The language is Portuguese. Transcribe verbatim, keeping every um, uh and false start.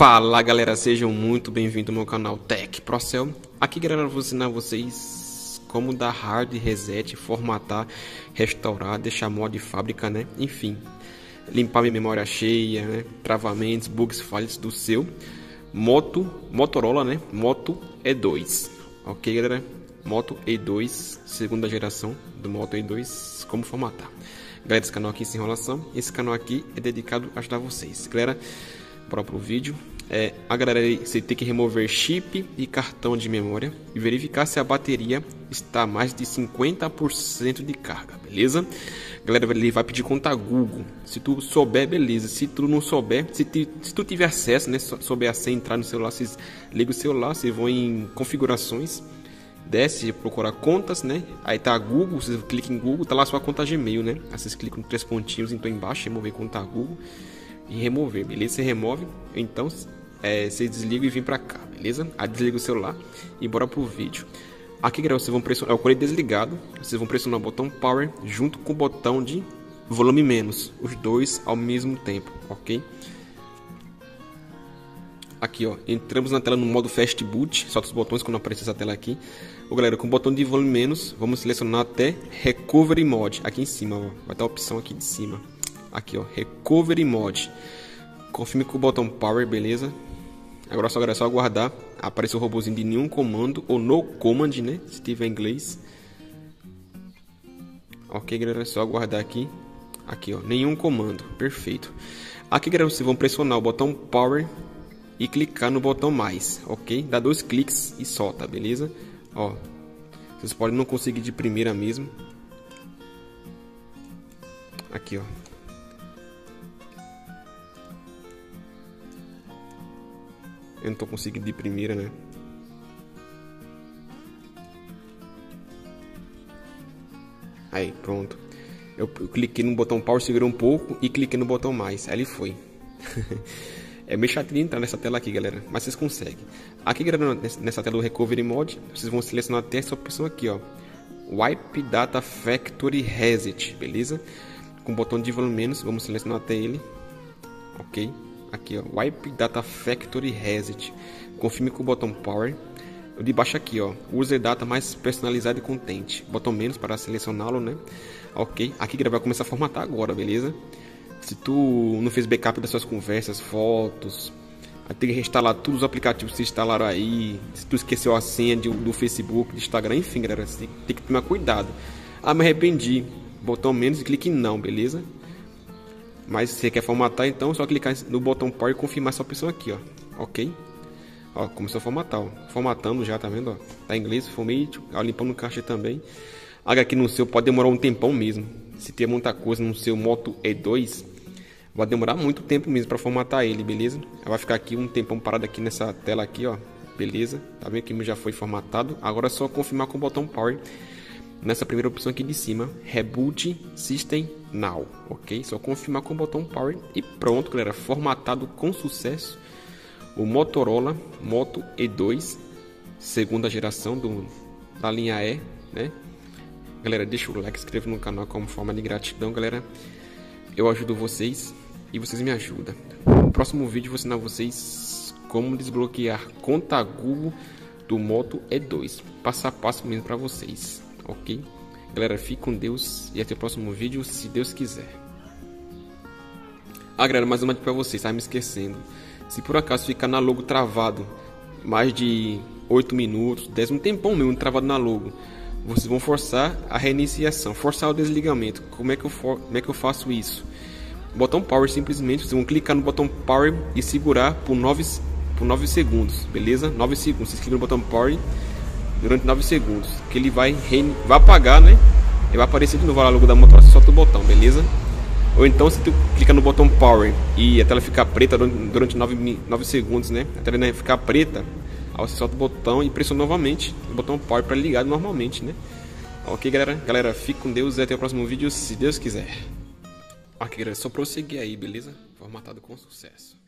Fala galera, sejam muito bem-vindos ao meu canal Tech Procel. Aqui galera, eu vou ensinar vocês como dar hard reset, formatar, restaurar, deixar mod de fábrica, né? Enfim, limpar minha memória cheia, né? Travamentos, bugs, falhas do seu Moto, Motorola, né? Moto E dois, ok galera? Moto E dois, segunda geração do Moto E dois, como formatar. Galera, esse canal aqui sem enrolação, esse canal aqui é dedicado a ajudar vocês. Galera, bora pro vídeo. É, a galera, você tem que remover chip e cartão de memória e verificar se a bateria está a mais de cinquenta por cento de carga, beleza? Galera, ele vai pedir conta Google. Se tu souber, beleza. Se tu não souber, se, te, se tu tiver acesso, né, souber a senha, entrar no celular, vocês ligam o celular, vocês vão em configurações, desce, procurar contas, né? Aí tá a Google, você clica em Google, tá lá a sua conta Gmail, né? Aí vocês clicam em três pontinhos, então embaixo, remover conta Google e remover, beleza? Você remove, então é, você desliga e vem pra cá, beleza? Aí desliga o celular e bora pro vídeo. Aqui, galera, vocês vão pressionar, é o cone desligado, vocês vão pressionar o botão Power junto com o botão de volume menos, os dois ao mesmo tempo, ok? Aqui, ó, entramos na tela no modo Fast Boot, solta os botões quando aparecer essa tela aqui. Ô, galera, com o botão de volume menos, vamos selecionar até Recovery Mode, aqui em cima, ó, vai ter a opção aqui de cima. Aqui, ó, Recovery Mode. Confirme com o botão Power, beleza? Agora só, galera, é só aguardar aparecer o robozinho de nenhum comando ou no command, né? Se tiver em inglês. Ok, galera, é só aguardar aqui. Aqui, ó, nenhum comando, perfeito. Aqui, galera, vocês vão pressionar o botão Power e clicar no botão mais, ok? Dá dois cliques e solta, beleza? Ó, vocês podem não conseguir de primeira mesmo. Aqui, ó. Eu não tô conseguindo de primeira, né? Aí, pronto. Eu, eu cliquei no botão Power, segurei um pouco e cliquei no botão mais. Aí ele foi. É meio chato de entrar nessa tela aqui, galera, mas vocês conseguem. Aqui, galera, nessa tela do Recovery Mode, vocês vão selecionar até essa opção aqui, ó. Wipe Data Factory Reset, beleza? Com o botão de volume menos, vamos selecionar até ele. Ok. Aqui, ó, Wipe Data Factory Reset. Confirme com o botão Power. O de baixo aqui, ó, User Data mais personalizado e contente. Botão menos para selecioná-lo, né? Ok. Aqui, galera, vai começar a formatar agora, beleza? Se tu não fez backup das suas conversas, fotos, vai ter que reinstalar todos os aplicativos que você instalaram aí. Se tu esqueceu a senha de, do Facebook, do Instagram, enfim, galera, você tem que tomar cuidado. Ah, me arrependi. Botão menos e clique em não, beleza? Mas se você quer formatar, então é só clicar no botão Power e confirmar essa opção aqui, ó. Ok? Ó, começou a formatar, ó. Formatando já, tá vendo, ó? Tá em inglês, format, ó, limpando caixa também. Aqui no seu pode demorar um tempão mesmo. Se tem muita coisa no seu Moto E dois, vai demorar muito tempo mesmo para formatar ele, beleza? Vai ficar aqui um tempão parado aqui nessa tela aqui, ó. Beleza? Tá vendo que já foi formatado? Agora é só confirmar com o botão Power. Nessa primeira opção aqui de cima, Reboot System Now, ok? Só confirmar com o botão Power e pronto, galera, formatado com sucesso o Motorola Moto E dois, segunda geração do, da linha E, né? Galera, deixa o like, se inscreva no canal como forma de gratidão, galera. Eu ajudo vocês e vocês me ajudam. No próximo vídeo eu vou ensinar vocês como desbloquear conta Google do Moto E dois, passo a passo mesmo para vocês. Ok? Galera, fique com Deus e até o próximo vídeo, se Deus quiser. Ah, galera, mais uma dica pra vocês, tá me esquecendo. Se por acaso ficar na logo travado mais de oito minutos, dez, um tempão mesmo travado na logo, vocês vão forçar a reiniciação, forçar o desligamento. Como é que eu, for, como é que eu faço isso? Botão Power, simplesmente, vocês vão clicar no botão Power e segurar por nove, por nove segundos, beleza? nove segundos, vocês clicam no botão Power durante nove segundos, que ele vai, rein... vai apagar, né? E vai aparecer de novo lá logo da Motorola, você solta o botão, beleza? Ou então se tu clica no botão Power e a tela ficar preta durante nove segundos, né? A tela né, ficar preta, aí você solta o botão e pressiona novamente o botão Power para ligar normalmente, né? Ok, galera? Galera, fique com Deus e até o próximo vídeo, se Deus quiser. Ok, galera, só prosseguir aí, beleza? Formatado com sucesso.